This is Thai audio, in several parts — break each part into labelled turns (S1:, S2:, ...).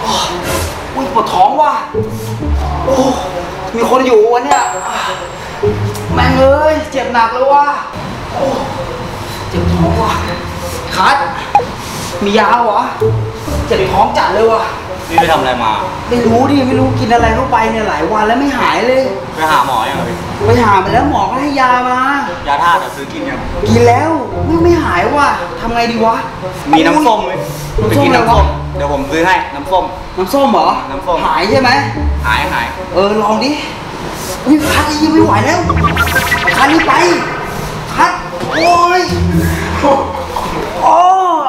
S1: อุ้ยปวดท้องว่ะโอ้มีคนอยู่วะเนี่ยแม่งเลยเจ็บหนักเลยว่ะโอ้เจ็บท้องว่ะคัดมียาเหรอเจ็บท้องจัดเลยว่ะ
S2: นี่ไปทำอะไรมา
S1: ไม่รู้ดิไม่รู้กินอะไรเข้าไปเนี่ยหลายวันแล้วไม่หายเลย
S2: ไปหาหมอยังไง
S1: ไปหาไปแล้วหมอก็ให้ยามาย
S2: าธาตุซื้อกินยัง
S1: กินแล้วไม่หายว่ะทำไงดีวะ
S2: มีน้ำส้มไหมไปกินน้ำส้มเดี๋ยวผมซื้อให้น้ำส้ม
S1: เหรอ
S2: น้ำส้ม
S1: หายใช่ไหม
S2: หาย
S1: ลองดิอุ้ยคัดยังไม่ไหวแล้วคัดนี่ไปคัดโอ้ยโอ้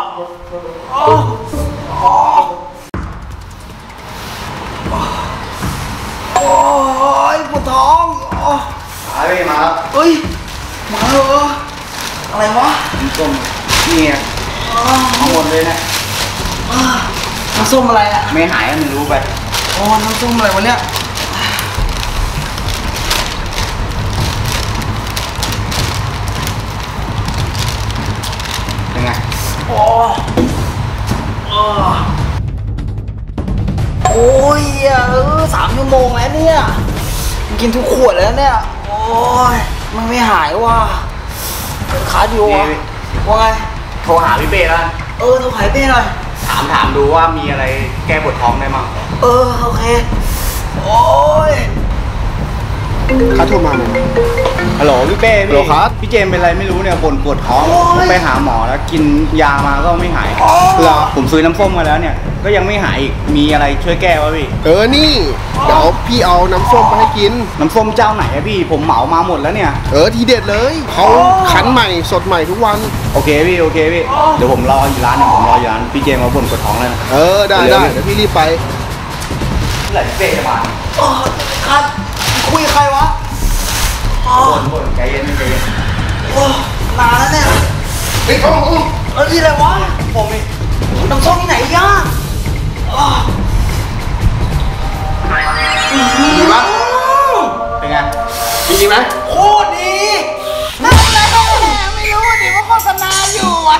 S1: ยปวดท้อง
S2: หายไปมาแล้ว
S1: เฮ้ยมาเหรออะไรวะ
S2: น้ำส้มนี่ไงข้างบนเลยนะ
S1: น้ำส้มอะไรอะ
S2: ไม่หายไม่รู้ไป
S1: น้ำส้มอะไรวะเนี่ย
S2: ยังไง
S1: โอ้ย3 ชั่วโมงแล้วเนี่ยกินทุกขวดแล้วเนี่ยโอ้ยมันไม่หายว่ะขาดอยู่ว่าไง
S2: โทรหาพี่เป้แล้ว
S1: โทรหาพี่เป้หน่อย
S2: ถามดูว่ามีอะไรแก้ปวดท้องได้มั้ง
S1: โอเคโอ้ย
S3: เขาโทรมาเลย
S2: ฮัลโหลพี่เป้
S3: พี่ครับ
S2: พี่เจมเป็นอะไรไม่รู้เนี่ยปวดท้องไปหาหมอแล้วกินยามาก็ไม่หาย
S3: เหรอ
S2: ผมซื้อน้ำส้มมาแล้วเนี่ยก็ยังไม่หายอีกมีอะไรช่วยแก้วะพี่
S3: นี่เดี๋ยวพี่เอาน้ำส้มมาให้กิน
S2: น้ำส้มเจ้าไหนอะพี่ผมเหมามาหมดแล้วเนี่ย
S3: ทีเด็ดเลยเขาคั้นใหม่สดใหม่ทุกวัน
S2: โอเคพี่เดี๋ยวผมรออยู่ร้านเนี่ยผมรออยู่ร้านพี่เจมมาบ่นปวดท้องแล้วนะ
S3: ได้เดี๋ยวพี่รีบไป
S2: เมื่อไหร่พี่เป้จะมา
S1: คัดคุยใครวะ
S2: บ่นใจเย็น
S1: นานแล้วเนี่ย
S3: นี่
S1: อะไรวะ
S2: ผมนี่
S1: น้ำส้มที่ไหนย่า
S3: ดีปะ
S2: เป็นไง
S3: ดีไหม
S1: โคตรดีนั่นอะไรไม่รู้ดิว่าโฆษณาอยู่อ่ะ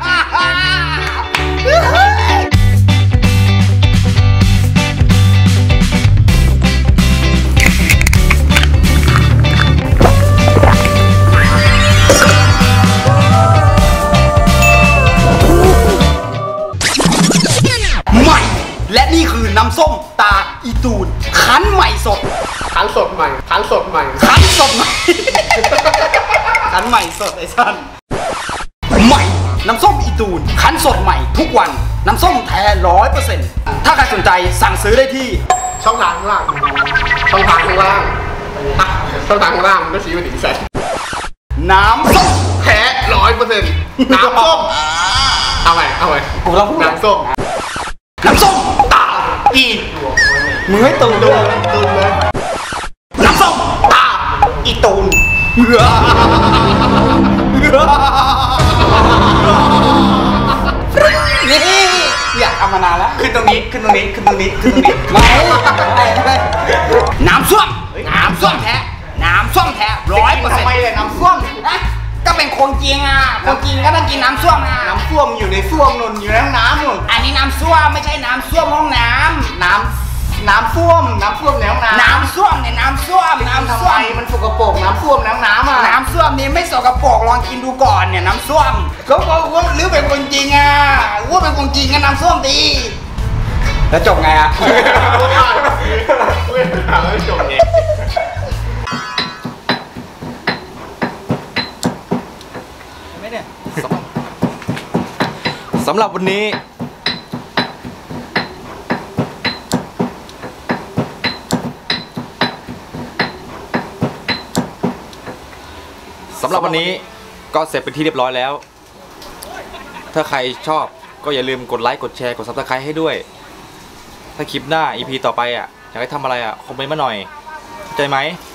S1: และนี่คือน้ำส้มตาอีตูนคั้นใหม่สด
S3: คั้นสดใหม่คั้นสดใหม่
S1: คั้นสดใหม่คั้นใหม่สดไอ้ท่านใหม่น้ำส้มอีตูนคั้นสดใหม่ทุกวันน้ำส้มแท้ 100%ถ้าใครสนใจสั่งซื้อได้ที่
S3: ช่องทางข้างล่างมันก็ชี้ไปถึงแสน
S1: น้ำส้ม
S3: แท้ 100% น้ำส้มเอาไป
S1: ผมต้องพูด
S3: น้ำส้ม
S1: ตาอีมึงให้ตูนเลยน้ำส้มตาอีตูนนี่อยากทำมานานแล้ว
S2: ขึ้นตรงนี้
S1: ไม่น้ำส้มแท้100%
S2: ทำไมเลยน้ำส้ม
S1: ก็เป็นคนจริงคนจริงก็ต้องกินน้ำส้วม
S2: น้ำส้วมอยู่ในส้วมนนอยู่ในน้ำนู่น
S1: อันนี้น้ำส้วมไม่ใช่น้ำส้วมห้องน้
S2: ำน้ำส้วมในห้องน้ำ
S1: น้ำส้วม
S2: ทำไมมันสกปรกน้ำส้วมน้ำ
S1: น้ำส้วมนี่ไม่สกปรกลองกินดูก่อนเนี่ยน้ำส้วมเขาบอกว่าหรือเป็นคนจริงว่าเป็นคนจริงกันน้ำส้วมดีแล้วจบไง
S3: จบไง
S4: สำหรับวันนี้ก็เสร็จเป็นที่เรียบร้อยแล้ว ถ้าใครชอบก็อย่าลืมกดไลค์กดแชร์กด Subscribe ให้ด้วยถ้าคลิปหน้า EP ต่อไปอยากให้ทำอะไรคอมเมนต์มาหน่อยเข้าใจไหม